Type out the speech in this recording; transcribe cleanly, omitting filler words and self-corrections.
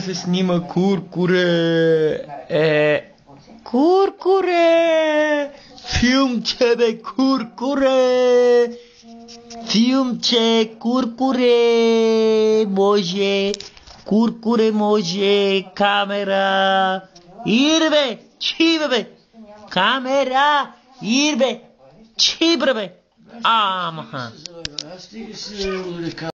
се снима куркуре. Куркуре! Филмче, бе, куркуре! Филмче, куркуре! Може! Куркуре може! Камера! Ирбе! Чибе, бе! Камера! Ирбе! Чибре, бе! Амаха!